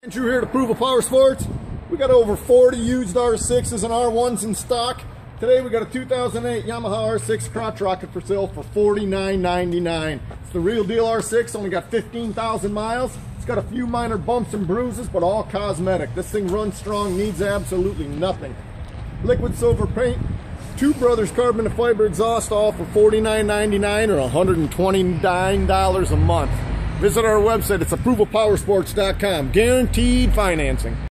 Andrew here to Approval Power Sports. We got over 40 used R6s and R1s in stock. Today we got a 2008 Yamaha R6 crotch rocket for sale for $49.99. It's the real deal R6, only got 15,000 miles. It's got a few minor bumps and bruises, but all cosmetic. This thing runs strong, needs absolutely nothing. Liquid silver paint, Two Brothers carbon fiber exhaust, all for $49.99 or $129 a month. Visit our website, it's approvalpowersports.com. Guaranteed financing.